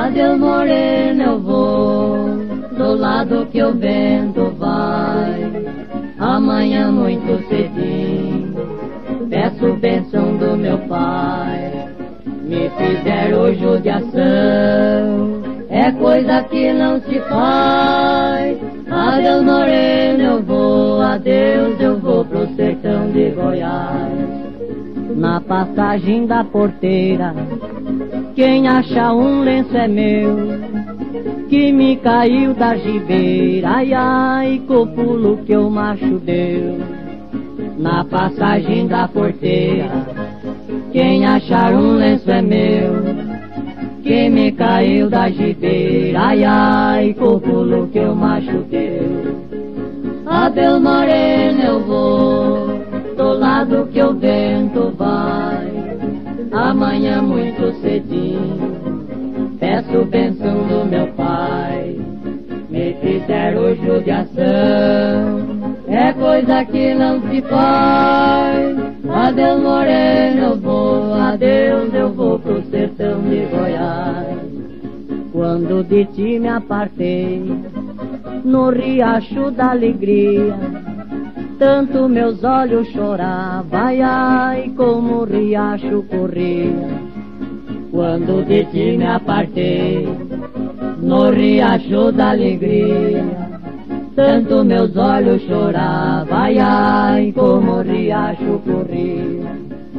Adeus morena, eu vou do lado que o vento vai. Amanhã muito cedinho peço bênção do meu pai. Me fizeram judiação, é coisa que não se faz. Adeus morena, eu vou, adeus eu vou pro sertão de Goiás. Na passagem da porteira, quem achar um lenço é meu, que me caiu da gibeira, ai ai, com o pulo que o macho deu. Na passagem da porteira, quem achar um lenço é meu, que me caiu da gibeira, ai ai, com o pulo que o macho deu. Adeus morena, eu vou do lado que o vento vai. Amanhã muito cedinho peço bênção do meu pai. Me fizeram judiação, é coisa que não se faz. Adeus morena, eu vou, adeus eu vou pro sertão de Goiás. Quando de ti me apartei no riacho da alegria, tanto meus olhos choravam, ai ai, como o riacho corria. Quando de ti me apartei no riacho da alegria, tanto meus olhos choravam, ai ai, como o riacho corria.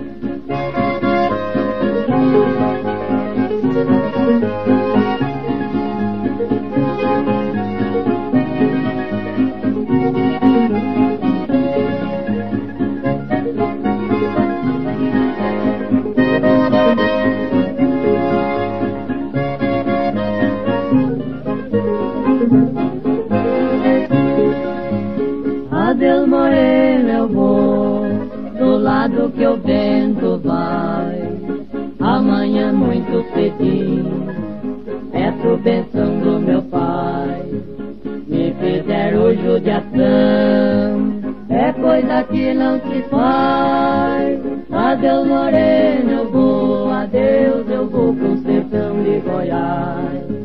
Adeus morena, eu vou do lado que o vento vai. Amanhã muito cedinho peço bênção do meu pai. Me fizeram judiação, é coisa que não se faz. Adeus morena, eu vou, adeus eu vou pro sertão de Goiás.